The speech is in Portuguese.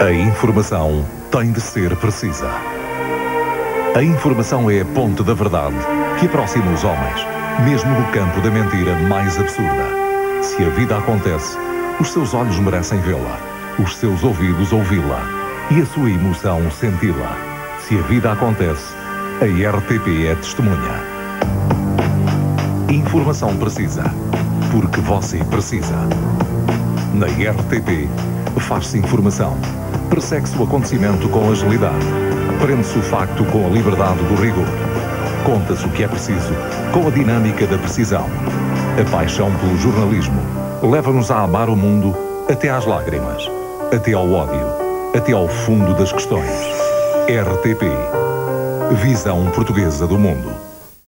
A informação tem de ser precisa. A informação é a ponte da verdade que aproxima os homens, mesmo no campo da mentira mais absurda. Se a vida acontece, os seus olhos merecem vê-la, os seus ouvidos ouvi-la e a sua emoção senti-la. Se a vida acontece, a RTP é testemunha. Informação precisa, porque você precisa. Na RTP, faz-se informação, persegue-se o acontecimento com agilidade, prende-se o facto com a liberdade do rigor, conta-se o que é preciso com a dinâmica da precisão. A paixão pelo jornalismo leva-nos a amar o mundo até às lágrimas, até ao ódio, até ao fundo das questões. RTP, visão portuguesa do mundo.